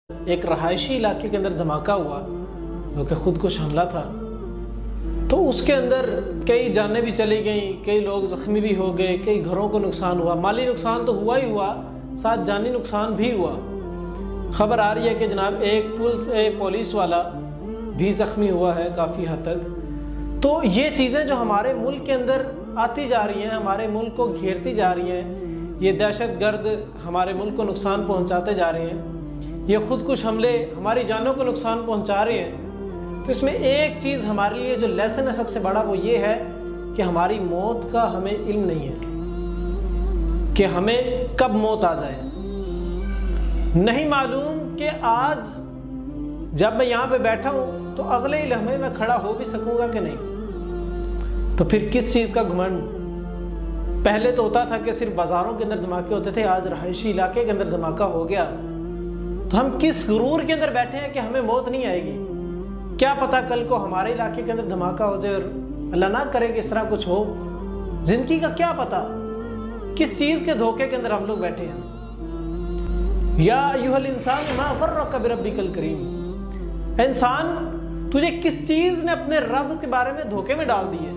ایک رہائشی علاقے کے اندر دھماکہ ہوا جو کہ خود کش حملہ تھا، تو اس کے اندر کئی جانیں بھی چلی گئیں، کئی لوگ زخمی بھی ہو گئے، کئی گھروں کو نقصان ہوا، مالی نقصان تو ہوا ہی ہوا، ساتھ جانی نقصان بھی ہوا۔ خبر آ رہی ہے کہ جناب ایک پولیس والا بھی زخمی ہوا ہے کافی حد تک۔ تو یہ چیزیں جو ہمارے ملک کے اندر آتی جا رہی ہیں، ہمارے ملک کو گھیرتی جا رہی ہیں، یہ دہشت گرد ہمارے ملک کو نقصان پہنچاتے جا رہے ہیں، یہ خود کش حملے ہماری جانوں کو نقصان پہنچا رہے ہیں، تو اس میں ایک چیز ہمارے لیے جو لیسن ہے سب سے بڑا، وہ یہ ہے کہ ہماری موت کا ہمیں علم نہیں ہے کہ ہمیں کب موت آ جائے۔ نہیں معلوم کہ آج جب میں یہاں پہ بیٹھا ہوں تو اگلے ہی لمحے میں کھڑا ہو بھی سکوں گا کہ نہیں، تو پھر کس چیز کا گھمنڈ؟ پہلے تو ہوتا تھا کہ صرف بازاروں کے اندر دھماکے ہوتے تھے، آج رہائشی علاقے کے اندر دھماکہ ہو گیا، تو ہم کس غرور کے اندر بیٹھے ہیں کہ ہمیں موت نہیں آئے گی؟ کیا پتا کل کو ہمارے علاقے کے اندر دھماکہ ہو جائے اور اللہ نہ کرے کہ اس طرح کچھ ہو۔ زندگی کا کیا پتا کس چیز کے دھوکے کے اندر ہم لوگ بیٹھے ہیں۔ یا ایھا الانسان ما غرک بربک الکریم، انسان تجھے کس چیز نے اپنے رب کے بارے میں دھوکے میں ڈال دی ہے؟